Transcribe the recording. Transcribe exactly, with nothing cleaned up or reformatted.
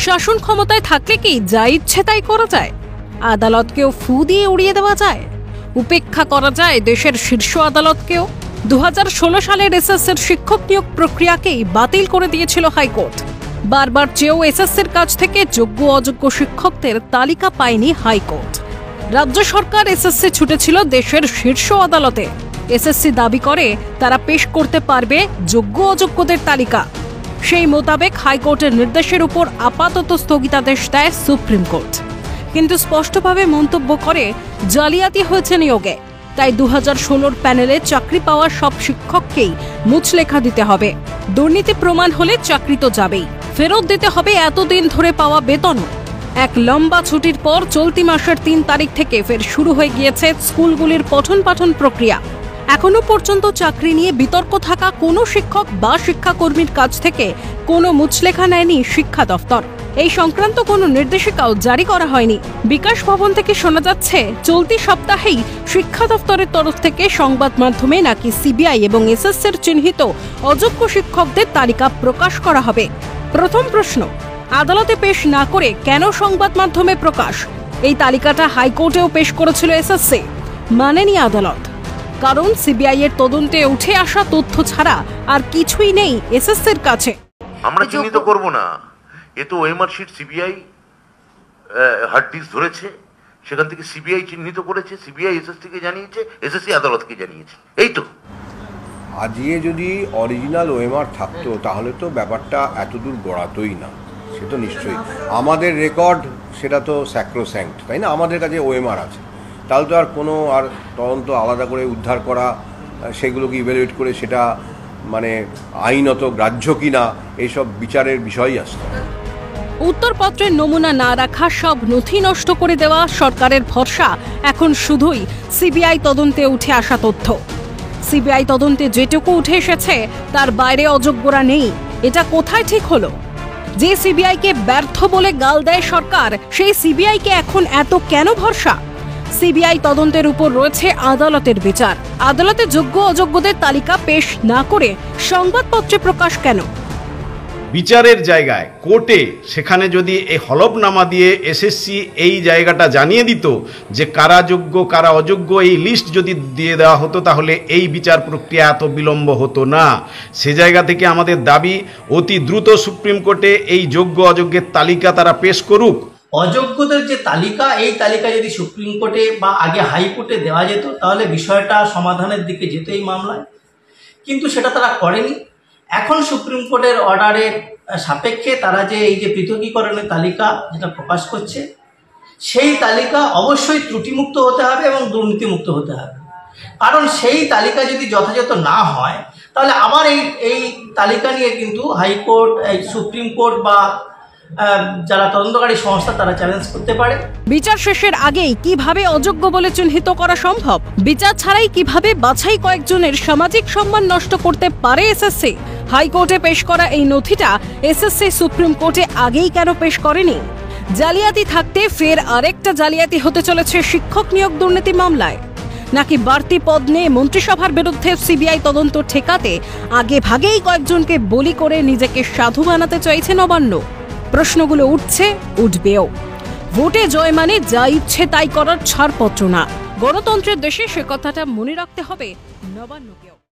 শাসন ক্ষমতায় থাকলে কি যা ইচ্ছে তাই করা যায়? আদালতকেও ফু দিয়ে উড়িয়ে দেওয়া যায়? উপেক্ষা করা যায় দেশের শীর্ষ আদালতকেও? দু হাজার ষোলো সালের এসএসসির শিক্ষক নিয়োগ প্রক্রিয়াকেই বাতিল করে দিয়েছিল হাইকোর্ট। বারবার চেয়েও এসএসসির কাছ থেকে যোগ্য অযোগ্য শিক্ষকদের তালিকা পায়নি হাইকোর্ট। রাজ্য সরকার এসএসসি ছুটেছিল দেশের শীর্ষ আদালতে। এসএসসি দাবি করে তারা পেশ করতে পারবে যোগ্য অযোগ্যদের তালিকা। সেই মোতাবেক হাইকোর্টের নির্দেশের উপর আপাতত স্থগিতাদেশ দেয় সুপ্রিম কোর্ট, কিন্তু স্পষ্টভাবে মন্তব্য করে জালিয়াতি হয়েছে নিয়োগে। তাই দু হাজার ষোলোর প্যানেলে চাকরি পাওয়া সব শিক্ষককেই মুচলেখা দিতে হবে। দুর্নীতি প্রমাণ হলে চাকরি তো যাবেই, ফেরত দিতে হবে এতদিন ধরে পাওয়া বেতন। এক লম্বা ছুটির পর চলতি মাসের তিন তারিখ থেকে ফের শুরু হয়ে গিয়েছে স্কুলগুলির পঠন পাঠন প্রক্রিয়া। এখনো পর্যন্ত চাকরি নিয়ে বিতর্ক থাকা কোনো শিক্ষক বা শিক্ষাকর্মীর কাছ থেকে কোনো মুচলেখা নেয়নি শিক্ষা দফতর। এই সংক্রান্ত কোনো নির্দেশিকাও জারি করা হয়নি। বিকাশ ভবন থেকে শোনা যাচ্ছে চলতি সপ্তাহেই শিক্ষা দফতরের তরফ থেকে সংবাদ মাধ্যমে নাকি সিবিআই এবং এসএসসির চিহ্নিত অযোগ্য শিক্ষকদের তালিকা প্রকাশ করা হবে। প্রথম প্রশ্ন, আদালতে পেশ না করে কেন সংবাদ মাধ্যমে প্রকাশ? এই তালিকাটা হাইকোর্টেও পেশ করেছিল এসএসসি, মানেনি আদালত। কারণ সিবিআই এর তদন্তে উঠে আসা তথ্য ছাড়া আর কিছুই নেই এসএসসির কাছে। আমরা চিহ্নিত করব না, এ তো OMR sheet CBI hard disk ধরেছে, সেখান থেকে সিবিআই চিহ্নিত করেছে, সিবিআই এসএসসিকে জানিয়েছে, এসএসসি আদালতকে জানিয়েছে, এই তো। আজকে যদি অরিজিনাল ওএমআর থাকতো তাহলে তো ব্যাপারটা এতদূর গড়াতোই না, সে তো নিশ্চয়ই। আমাদের রেকর্ড সেটা তো স্যাক্রোস্যাঙ্ক্ট, তাই না? আমাদের কাছে ওএমআর আছে, তাহলে তো আর কোনো আর তদন্ত আলাদা করে উদ্ধার করা, সেগুলোকে ইভ্যালুয়েট করে সেটা মানে আইনত গ্রাহ্য কিনা এইসব বিচারের বিষয়ই আসতো। উত্তরপত্রের নমুনা না রাখা, সব নথি নষ্ট করে দেওয়া, সরকারের ভরসা এখন শুধুই সিবিআই তদন্তে উঠে আসা তথ্য। সিবিআই তদন্তে যেটুকু উঠে এসেছে তার বাইরে অযোগ্যরা নেই। এটা কোথায় ঠিক হলো? যে সিবিআইকে ব্যর্থ বলে গাল দেয় সরকার, সেই সিবিআইকে এখন এত কেন ভরসা? সিবিআই তদন্তের উপর রয়েছে আদালতের বিচার। আদালতে যোগ্য অযোগ্যদের তালিকা পেশ না করে সংবাদপত্রে প্রকাশ কেন? বিচারের জায়গায় কোর্টে সেখানে যদি এই হলফনামা দিয়ে এসএসসি এই জায়গাটা জানিয়ে দিত যে কারা যোগ্য কারা অযোগ্য, এই লিস্ট যদি দিয়ে দেওয়া হতো তাহলে এই বিচার প্রক্রিয়া এত বিলম্ব হতো না। সে জায়গা থেকে আমাদের দাবি অতি দ্রুত সুপ্রিম কোর্টে এই যোগ্য অযোগ্যের তালিকা তারা পেশ করুক। অযোগ্যদের যে তালিকা, এই তালিকা যদি সুপ্রিম কোর্টে বা আগে হাইকোর্টে দেওয়া যেত তাহলে বিষয়টা সমাধানের দিকে যেত এই মামলায়, কিন্তু সেটা তারা করেনি। এখন সুপ্রিম কোর্টের অর্ডারের সাপেক্ষে তারা যে এই যে পৃথকীকরণের তালিকা যেটা প্রকাশ করছে, সেই তালিকা অবশ্যই ত্রুটিমুক্ত হতে হবে এবং দুর্নীতিমুক্ত হতে হবে। কারণ সেই তালিকা যদি যথাযথ না হয় তাহলে আবার এই এই তালিকা নিয়ে কিন্তু হাইকোর্ট, এই সুপ্রিম কোর্ট বা যারা তদন্তকারী সংস্থা তারা চ্যালেঞ্জ করতে পারে। বিচার শেষের আগেই কিভাবে অযোগ্য বলে চিহ্নিত করা সম্ভব? বিচার ছাড়াই কিভাবে বাছাই কয়েকজনের সামাজিক সম্মান নষ্ট করতে পারে এসএসসি? হাইকোর্টে পেশ করা এই নথিটা এসএসসি সুপ্রিম কোর্টে আগেই কেন পেশ করেনি? জালিয়াতি থাকতে ফের আরেকটা জালিয়াতি হতে চলেছে শিক্ষক নিয়োগ দুর্নীতি মামলায়, নাকি বাড়তি পদ নিয়ে মন্ত্রিসভার বিরুদ্ধে সিবিআই তদন্ত ঠেকাতে আগে ভাগেই কয়েকজনকে বলি করে নিজেকে সাধু বানাতে চাইছে নবান্ন? প্রশ্নগুলো উঠছে, উঠবেও। ভোটে জয় মানে যা ইচ্ছে তাই করার ছাড়পত্র না। গণতন্ত্রের দেশে সে কথাটা মনে রাখতে হবে নবান্নকেও।